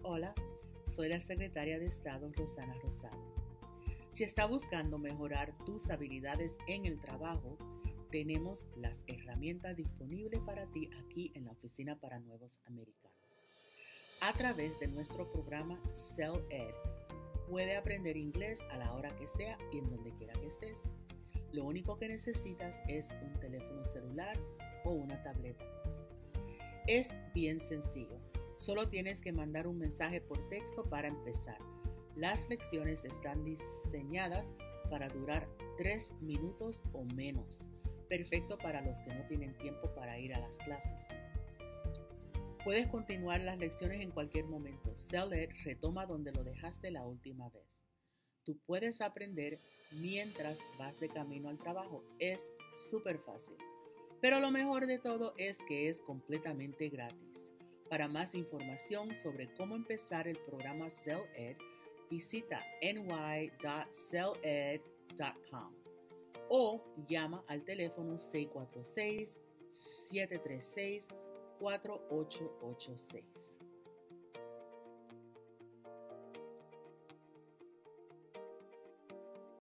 Hola, soy la secretaria de Estado Rosana Rosado. Si está buscando mejorar tus habilidades en el trabajo, tenemos las herramientas disponibles para ti aquí en la Oficina para Nuevos Americanos. A través de nuestro programa CEL-ED, puede aprender inglés a la hora que sea y en donde quiera que estés. Lo único que necesitas es un teléfono celular o una tableta. Es bien sencillo. Solo tienes que mandar un mensaje por texto para empezar. Las lecciones están diseñadas para durar 3 minutos o menos. Perfecto para los que no tienen tiempo para ir a las clases. Puedes continuar las lecciones en cualquier momento. CEL-ED retoma donde lo dejaste la última vez. Tú puedes aprender mientras vas de camino al trabajo. Es súper fácil. Pero lo mejor de todo es que es completamente gratis. Para más información sobre cómo empezar el programa CEL-ED, visita ny.celed.com o llama al teléfono 646-736-4886.